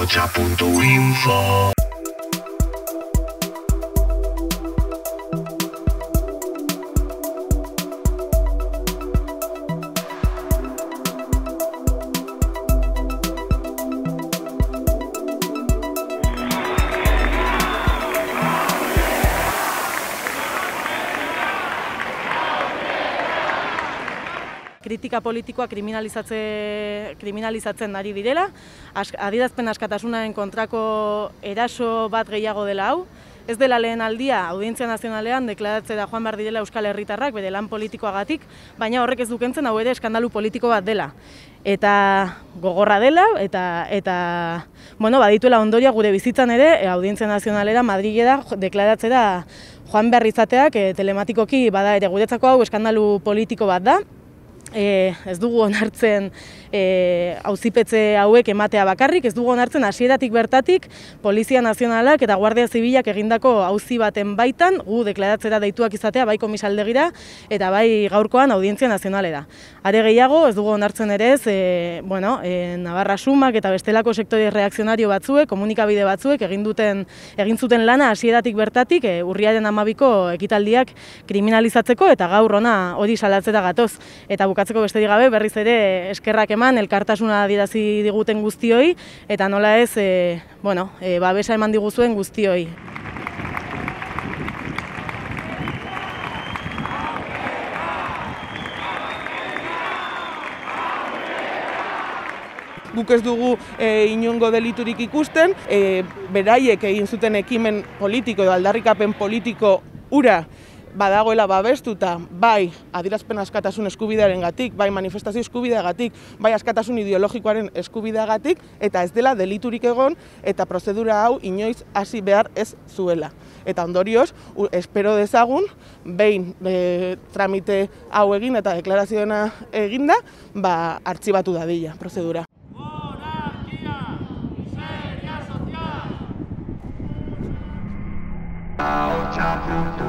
ahotsa.info. Kritika politikoa kriminalizatzen ari direla, adierazpen askatasunaren kontrako eraso bat gehiago dela hau. Ez dela lehen aldia, Audientzia Nazionalean deklaratzera joan behar direla Euskal Herritarrak bere lan politikoagatik, baina horrek ez dukentzen hau ere eskandalu politiko bat dela. Eta gogorra dela, eta badituela ondoria gure bizitzan ere, Audientzia Nazionalera Madrilera deklaratzera joan behar izateak telematikoki bada ere guretzako hau eskandalu politiko bat da. Ez dugu onartzen auzipetze hauek ematea bakarrik, ez dugu onartzen hasieratik bertatik Polizia Nazionalak eta Guardia Zibilak egindako auzi baten baitan gu deklaratzera deituak izatea bai komisaldegira eta bai gaurkoan Audientzia Nazionalera. Are gehiago ez dugu onartzen ere ez, Navarra Sumak eta bestelako sektore reakzionario batzuek, komunikabide batzuek egin zuten lana hasieratik bertatik urriaren 12ko ekitaldiak kriminalizatzeko eta gaur hona hori salatzera gatoz. Eta bukatzeko besterik gabe berriz ere eskerrak eman elkartasuna adierazi diguten guztioi eta nola ez, babesa eman diguzuen guztioi. Guk ez dugu inongo deliturik ikusten, beraiek egin zuten ekimen politiko edo aldarrikapen politiko ura badagoela babestuta, bai adierazpen askatasun eskubidearengatik, bai manifestazio eskubideagatik, bai askatasun ideologikoaren eskubideagatik, eta ez dela deliturik egon eta prozedura hau inoiz hasi behar ez zuela. Eta ondorioz, espero dezagun, behin tramite hau egin eta deklarazioena eginda, artxibatu dadila prozedura. Ahotsa.info